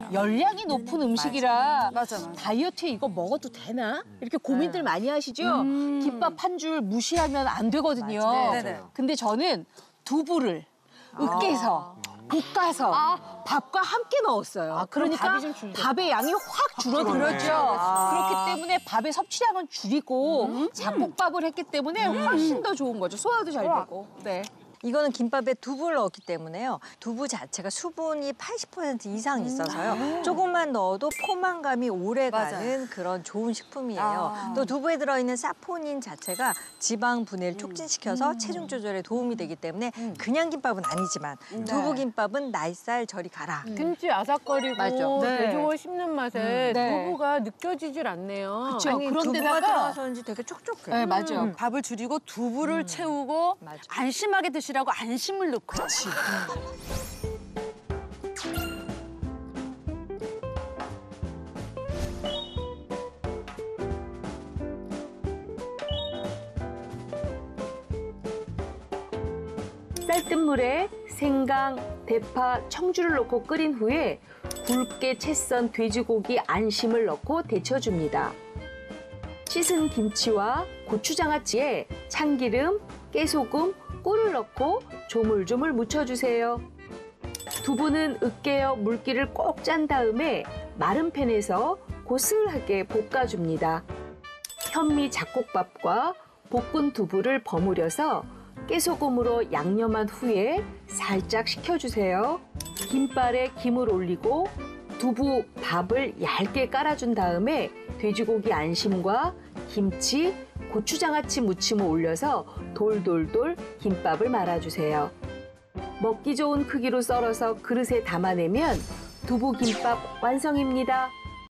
열량이 높은 음식이라 맞아. 다이어트에 이거 먹어도 되나? 이렇게 고민들 많이 하시죠? 김밥 한 줄 무시하면 안 되거든요. 네네. 근데 저는 두부를 으깨서 볶아서 밥과 함께 넣었어요. 그러니까 밥이 좀 줄죠. 밥의 양이 확 줄어들었죠. 그렇기 때문에 밥의 섭취량은 줄이고 잡곡밥을 했기 때문에 훨씬 더 좋은 거죠. 소화도 잘 되고. 네. 이거는 김밥에 두부를 넣었기 때문에요. 두부 자체가 수분이 80% 이상 있어서요. 조금만 넣어도 포만감이 오래가는 그런 좋은 식품이에요. 또 두부에 들어있는 사포닌 자체가 지방 분해를 촉진시켜서 체중 조절에 도움이 되기 때문에 그냥 김밥은 아니지만 두부 김밥은 날쌀 저리 가라. 김치 아삭거리고 맞아. 네. 돼지고기 씹는 맛에 네. 두부가 느껴지질 않네요. 그렇죠. 두부가 그런데다가 들어가서인지 되게 촉촉해. 네, 맞아요. 밥을 줄이고 두부를 채우고 맞아. 안심하게 드시라고 안심을 넣고. 쌀뜨 물에 생강, 대파, 청주를 넣고 끓인 후에 굵게 채 썬 돼지고기 안심을 넣고 데쳐줍니다. 씻은 김치와 고추장아찌에 참기름, 깨소금, 꿀을 넣고 조물조물 묻혀주세요. 두부는 으깨어 물기를 꼭 짠 다음에 마른 팬에서 고슬하게 볶아줍니다. 현미 잡곡밥과 볶은 두부를 버무려서 깨소금으로 양념한 후에 살짝 식혀주세요. 김발에 김을 올리고 두부 밥을 얇게 깔아준 다음에 돼지고기 안심과 김치, 고추장아찌 무침을 올려서 돌돌돌 김밥을 말아주세요. 먹기 좋은 크기로 썰어서 그릇에 담아내면 두부김밥 완성입니다.